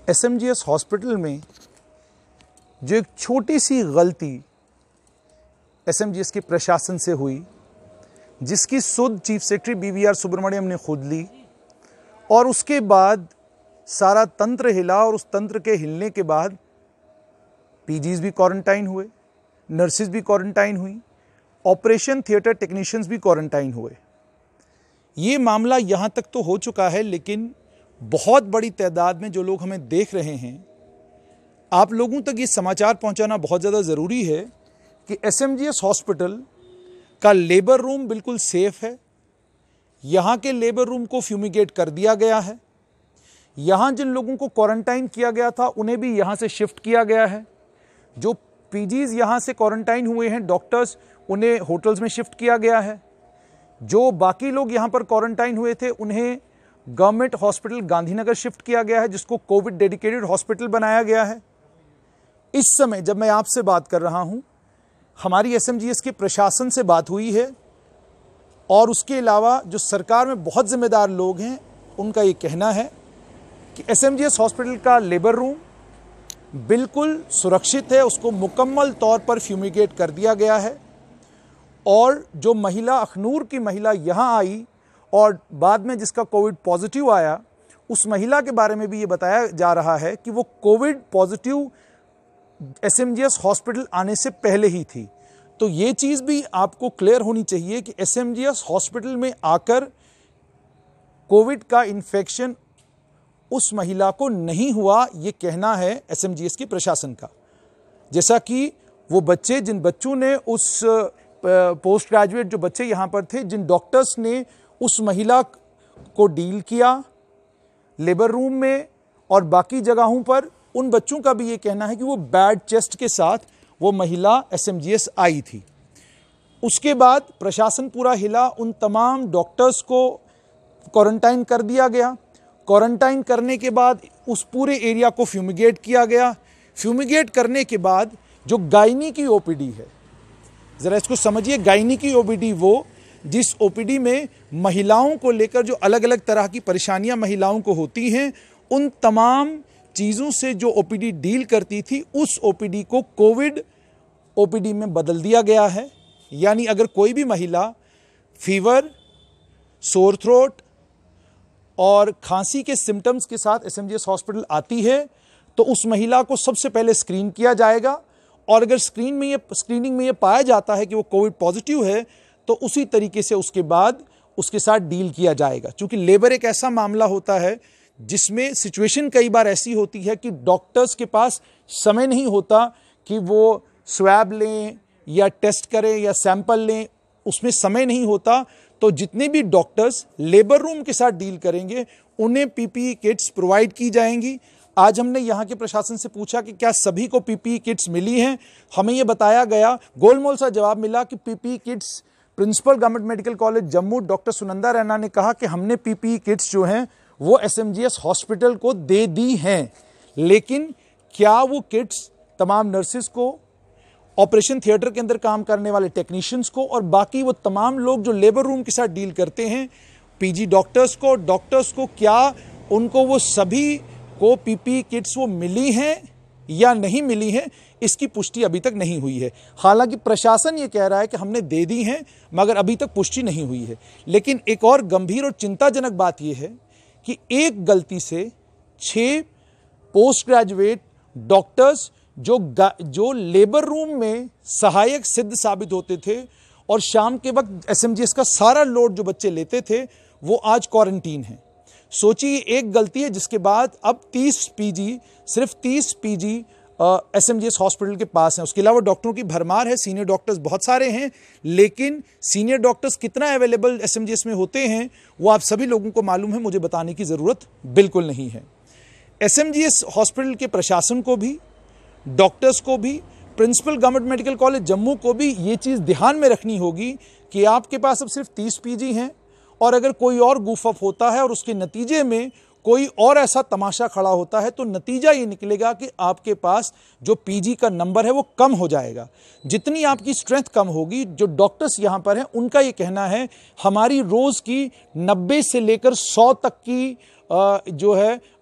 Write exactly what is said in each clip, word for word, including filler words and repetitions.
SMGS hospital में जो एक छोटी सी गलती एसएमजीएस के प्रशासन से हुई, जिसकी सुध चीफ सेक्रेटरी बीवीआर सुब्रमण्यम ने खुद ली, और उसके बाद सारा तंत्र हिला, और उस तंत्र के हिलने के बाद पीजीज भी क्वारंटाइन हुए, नर्सिस भी क्वारंटाइन हुई, ऑपरेशन थिएटर टेक्नीशियंस भी क्वारंटाइन हुए। ये मामला यहाँ तक तो हो चुका है, लेकिन बहुत बड़ी तादाद में जो लोग हमें देख रहे हैं, आप लोगों तक ये समाचार पहुँचाना बहुत ज़्यादा ज़रूरी है कि एसएमजीएस हॉस्पिटल का लेबर रूम बिल्कुल सेफ है। यहाँ के लेबर रूम को फ्यूमिगेट कर दिया गया है। यहाँ जिन लोगों को क्वारंटाइन किया गया था उन्हें भी यहाँ से शिफ्ट किया गया है। जो पीजीज यहाँ से क्वारंटाइन हुए हैं, डॉक्टर्स, उन्हें होटल्स में शिफ्ट किया गया है। जो बाकी लोग यहाँ पर क्वारंटाइन हुए थे उन्हें गवर्नमेंट हॉस्पिटल गांधीनगर शिफ्ट किया गया है, जिसको कोविड डेडिकेटेड हॉस्पिटल बनाया गया है। इस समय जब मैं आपसे बात कर रहा हूँ, हमारी एसएमजीएस के प्रशासन से बात हुई है, और उसके अलावा जो सरकार में बहुत जिम्मेदार लोग हैं उनका ये कहना है कि एसएमजीएस हॉस्पिटल का लेबर रूम बिल्कुल सुरक्षित है, उसको मुकम्मल तौर पर फ्यूमिगेट कर दिया गया है। और जो महिला, अखनूर की महिला यहाँ आई और बाद में जिसका कोविड पॉजिटिव आया, उस महिला के बारे में भी ये बताया जा रहा है कि वो कोविड पॉजिटिव एसएमजीएस हॉस्पिटल आने से पहले ही थी। तो ये चीज़ भी आपको क्लियर होनी चाहिए कि एसएमजीएस हॉस्पिटल में आकर कोविड का इन्फेक्शन उस महिला को नहीं हुआ, ये कहना है एसएमजीएस के प्रशासन का। जैसा कि वो बच्चे, जिन बच्चों ने उस पोस्ट ग्रेजुएट जो बच्चे यहाँ पर थे, जिन डॉक्टर्स ने उस महिला को डील किया लेबर रूम में और बाकी जगहों पर, उन बच्चों का भी ये कहना है कि वो बैड चेस्ट के साथ वो महिला एसएमजीएस आई थी। उसके बाद प्रशासन पूरा हिला, उन तमाम डॉक्टर्स को क्वारंटाइन कर दिया गया। क्वारंटाइन करने के बाद उस पूरे एरिया को फ्यूमिगेट किया गया। फ्यूमिगेट करने के बाद जो गायनी की ओपीडी है, ज़रा इसको समझिए, गायनी की ओपीडी वो जिस ओपीडी में महिलाओं को लेकर जो अलग अलग तरह की परेशानियां महिलाओं को होती हैं, उन तमाम चीज़ों से जो ओपीडी डील करती थी, उस ओपीडी को कोविड ओपीडी में बदल दिया गया है। यानी अगर कोई भी महिला फीवर, सोर थ्रोट और खांसी के सिम्टम्स के साथ एसएमजीएस हॉस्पिटल आती है, तो उस महिला को सबसे पहले स्क्रीन किया जाएगा, और अगर स्क्रीन में ये स्क्रीनिंग में ये पाया जाता है कि वो कोविड पॉजिटिव है, तो उसी तरीके से उसके बाद उसके साथ डील किया जाएगा। क्योंकि लेबर एक ऐसा मामला होता है जिसमें सिचुएशन कई बार ऐसी होती है कि डॉक्टर्स के पास समय नहीं होता कि वो स्वैब लें या टेस्ट करें या सैंपल लें, उसमें समय नहीं होता। तो जितने भी डॉक्टर्स लेबर रूम के साथ डील करेंगे उन्हें पीपीई किट्स प्रोवाइड की जाएंगी। आज हमने यहाँ के प्रशासन से पूछा कि क्या सभी को पीपीई किट्स मिली हैं। हमें ये बताया गया, गोलमोल सा जवाब मिला कि PPE kits, principal government medical college Jammu doctor Sunanda Raina ने कहा कि हमने पीपीई किट्स जो हैं वो एसएमजीएस हॉस्पिटल को दे दी हैं, लेकिन क्या वो किट्स तमाम नर्सिस को, ऑपरेशन थिएटर के अंदर काम करने वाले टेक्नीशियंस को, और बाकी वो तमाम लोग जो लेबर रूम के साथ डील करते हैं, पीजी डॉक्टर्स को, डॉक्टर्स को, क्या उनको वो सभी को पीपीई किट्स वो मिली हैं या नहीं मिली हैं, इसकी पुष्टि अभी तक नहीं हुई है। हालांकि प्रशासन ये कह रहा है कि हमने दे दी हैं, मगर अभी तक पुष्टि नहीं हुई है। लेकिन एक और गंभीर और चिंताजनक बात यह है कि एक गलती से छह पोस्ट ग्रेजुएट डॉक्टर्स जो जो लेबर रूम में सहायक सिद्ध साबित होते थे और शाम के वक्त एसएमजीएस का सारा लोड जो बच्चे लेते थे, वो आज क्वारंटीन हैं। सोचिए, एक गलती है जिसके बाद अब तीस पीजी, सिर्फ तीस पीजी एसएमजीएस हॉस्पिटल के पास हैं। उसके अलावा डॉक्टरों की भरमार है, सीनियर डॉक्टर्स बहुत सारे हैं, लेकिन सीनियर डॉक्टर्स कितना अवेलेबल एसएमजीएस में होते हैं वो आप सभी लोगों को मालूम है, मुझे बताने की ज़रूरत बिल्कुल नहीं है। एसएमजीएस हॉस्पिटल के प्रशासन को भी, डॉक्टर्स को भी, principal government medical college Jammu को भी ये चीज़ ध्यान में रखनी होगी कि आपके पास अब सिर्फ तीस पीजी हैं, और अगर कोई और गुफ अप होता है और उसके नतीजे में कोई और ऐसा तमाशा खड़ा होता है, तो नतीजा ये निकलेगा कि आपके पास जो पीजी का नंबर है वो कम हो जाएगा। जितनी आपकी स्ट्रेंथ कम होगी, जो डॉक्टर्स यहाँ पर हैं उनका ये कहना है हमारी रोज़ की नब्बे से लेकर सौ तक की जो है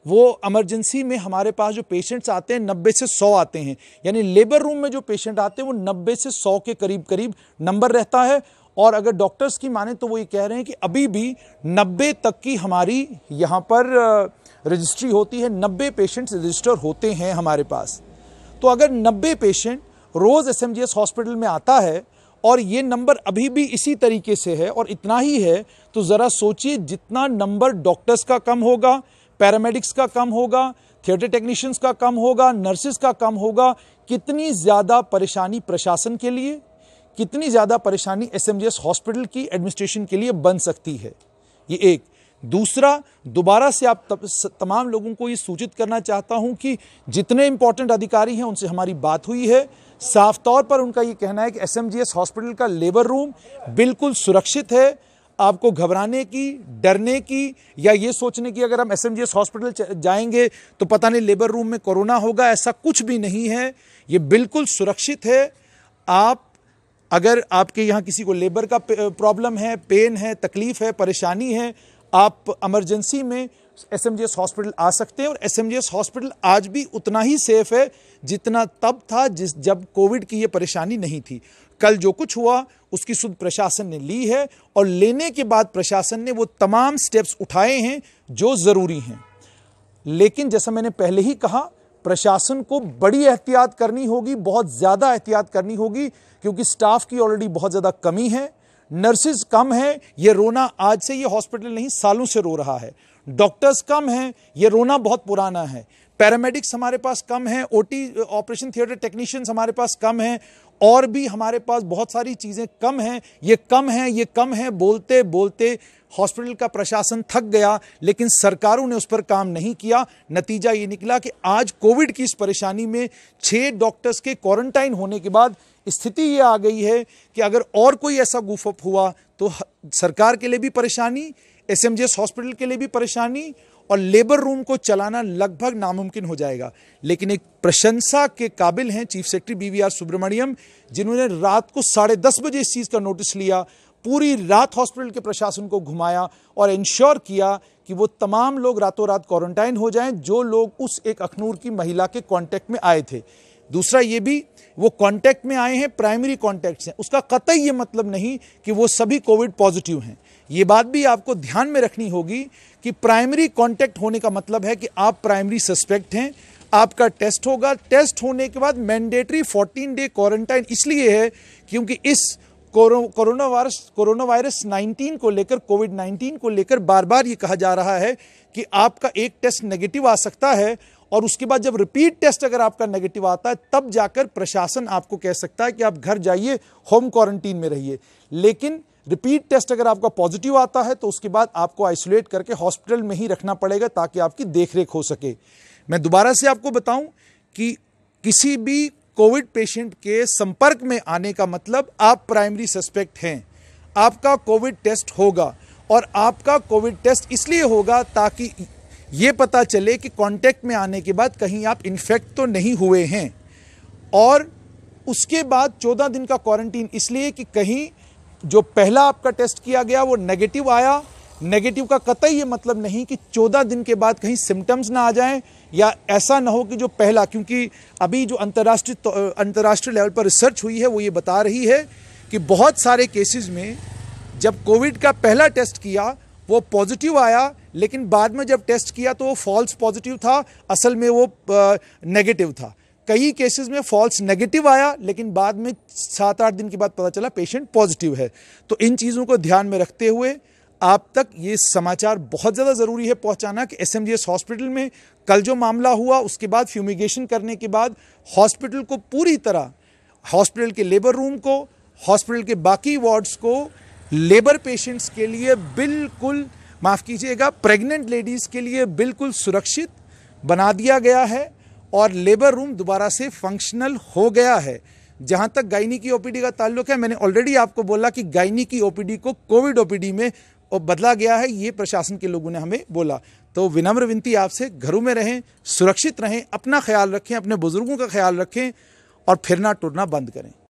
वो इमरजेंसी में हमारे पास जो पेशेंट्स आते हैं नब्बे से सौ आते हैं, यानी लेबर रूम में जो पेशेंट आते हैं वो नब्बे से सौ के करीब करीब नंबर रहता है। और अगर डॉक्टर्स की माने तो वो ये कह रहे हैं कि अभी भी नब्बे तक की हमारी यहाँ पर रजिस्ट्री होती है, नब्बे पेशेंट्स रजिस्टर होते हैं हमारे पास। तो अगर नब्बे पेशेंट रोज़ एसएमजीएस हॉस्पिटल में आता है और ये नंबर अभी भी इसी तरीके से है और इतना ही है, तो ज़रा सोचिए जितना नंबर डॉक्टर्स का कम होगा, पैरामेडिक्स का कम होगा, थिएटर टेक्नीशियंस का कम होगा, नर्सिस का कम होगा, कितनी ज़्यादा परेशानी प्रशासन के लिए, कितनी ज़्यादा परेशानी एसएमजीएस हॉस्पिटल की एडमिनिस्ट्रेशन के लिए बन सकती है। ये एक। दूसरा, दोबारा से आप तमाम लोगों को ये सूचित करना चाहता हूं कि जितने इंपॉर्टेंट अधिकारी हैं उनसे हमारी बात हुई है, साफ तौर पर उनका ये कहना है कि एसएमजीएस हॉस्पिटल का लेबर रूम बिल्कुल सुरक्षित है। आपको घबराने की, डरने की या ये सोचने की अगर हम एसएमजीएस हॉस्पिटल जाएंगे तो पता नहीं लेबर रूम में कोरोना होगा, ऐसा कुछ भी नहीं है। ये बिल्कुल सुरक्षित है। आप अगर आपके यहाँ किसी को लेबर का प्रॉब्लम है, पेन है, तकलीफ है, परेशानी है, आप इमरजेंसी में एसएमजीएस हॉस्पिटल आ सकते हैं। और एसएमजीएस हॉस्पिटल आज भी उतना ही सेफ है जितना तब था जिस जब कोविड की ये परेशानी नहीं थी। कल जो कुछ हुआ उसकी सुध प्रशासन ने ली है और लेने के बाद प्रशासन ने वो तमाम स्टेप्स उठाए हैं जो ज़रूरी हैं। लेकिन जैसा मैंने पहले ही कहा, प्रशासन को बड़ी एहतियात करनी होगी, बहुत ज़्यादा एहतियात करनी होगी, क्योंकि स्टाफ की ऑलरेडी बहुत ज़्यादा कमी है, नर्सिस कम है। ये रोना आज से ये हॉस्पिटल नहीं सालों से रो रहा है। डॉक्टर्स कम हैं, ये रोना बहुत पुराना है। पैरामेडिक्स हमारे पास कम हैं, ओटी ऑपरेशन थिएटर टेक्नीशियंस हमारे पास कम हैं, और भी हमारे पास बहुत सारी चीज़ें कम हैं। ये कम हैं, ये कम हैं बोलते बोलते हॉस्पिटल का प्रशासन थक गया, लेकिन सरकारों ने उस पर काम नहीं किया। नतीजा ये निकला कि आज कोविड की इस परेशानी में छः डॉक्टर्स के क्वारंटाइन होने के बाद स्थिति ये आ गई है कि अगर और कोई ऐसा गुफअप हुआ तो सरकार के लिए भी परेशानी, एसएमजीएस हॉस्पिटल के लिए भी परेशानी, और लेबर रूम को चलाना लगभग नामुमकिन हो जाएगा। लेकिन एक प्रशंसा के काबिल हैं चीफ सेक्रेटरी बीवीआर सुब्रमण्यम, जिन्होंने रात को साढ़े दस बजे इस चीज़ का नोटिस लिया, पूरी रात हॉस्पिटल के प्रशासन को घुमाया और इंश्योर किया कि वो तमाम लोग रातों रात क्वारंटाइन हो जाएं जो लोग उस एक अखनूर की महिला के कांटेक्ट में आए थे। दूसरा ये भी, वो कांटेक्ट में आए हैं, प्राइमरी कांटेक्ट्स हैं, उसका कतई ये मतलब नहीं कि वो सभी कोविड पॉजिटिव हैं। ये बात भी आपको ध्यान में रखनी होगी कि प्राइमरी कांटेक्ट होने का मतलब है कि आप प्राइमरी सस्पेक्ट हैं, आपका टेस्ट होगा, टेस्ट होने के बाद मैंडेटरी फोर्टीन डे क्वारंटाइन इसलिए है क्योंकि इस corona virus corona virus nineteen को लेकर, कोविड नाइनटीन को लेकर बार बार ये कहा जा रहा है कि आपका एक टेस्ट नेगेटिव आ सकता है और उसके बाद जब रिपीट टेस्ट अगर आपका नेगेटिव आता है तब जाकर प्रशासन आपको कह सकता है कि आप घर जाइए, होम क्वारंटीन में रहिए। लेकिन रिपीट टेस्ट अगर आपका पॉजिटिव आता है तो उसके बाद आपको आइसोलेट करके हॉस्पिटल में ही रखना पड़ेगा ताकि आपकी देखरेख हो सके। मैं दोबारा से आपको बताऊं कि किसी भी कोविड पेशेंट के संपर्क में आने का मतलब आप प्राइमरी सस्पेक्ट हैं, आपका कोविड टेस्ट होगा, और आपका कोविड टेस्ट इसलिए होगा ताकि ये पता चले कि कांटेक्ट में आने के बाद कहीं आप इन्फेक्ट तो नहीं हुए हैं। और उसके बाद चौदह दिन का क्वारंटीन इसलिए कि कहीं जो पहला आपका टेस्ट किया गया वो नेगेटिव आया, नेगेटिव का कतई ये मतलब नहीं कि चौदह दिन के बाद कहीं सिम्टम्स ना आ जाएं, या ऐसा ना हो कि जो पहला, क्योंकि अभी जो अंतर्राष्ट्रीय अंतर्राष्ट्रीय लेवल पर रिसर्च हुई है वो ये बता रही है कि बहुत सारे केसेस में जब कोविड का पहला टेस्ट किया वो पॉजिटिव आया, लेकिन बाद में जब टेस्ट किया तो वो फॉल्स पॉजिटिव था, असल में वो नेगेटिव था। कई केसेस में फॉल्स नेगेटिव आया लेकिन बाद में सात आठ दिन के बाद पता चला पेशेंट पॉजिटिव है। तो इन चीज़ों को ध्यान में रखते हुए आप तक ये समाचार बहुत ज़्यादा ज़रूरी है पहुंचाना कि एसएमजीएस हॉस्पिटल में कल जो मामला हुआ उसके बाद फ्यूमिगेशन करने के बाद हॉस्पिटल को पूरी तरह, हॉस्पिटल के लेबर रूम को, हॉस्पिटल के बाकी वार्ड्स को लेबर पेशेंट्स के लिए बिल्कुल, माफ़ कीजिएगा, प्रेग्नेंट लेडीज़ के लिए बिल्कुल सुरक्षित बना दिया गया है और लेबर रूम दोबारा से फंक्शनल हो गया है। जहां तक गायनी की ओपीडी का ताल्लुक है, मैंने ऑलरेडी आपको बोला कि गायनी की ओपीडी को कोविड ओपीडी में बदला गया है, ये प्रशासन के लोगों ने हमें बोला। तो विनम्र विनती आपसे, घरों में रहें, सुरक्षित रहें, अपना ख्याल रखें, अपने बुजुर्गों का ख्याल रखें और फिरना टुरना बंद करें।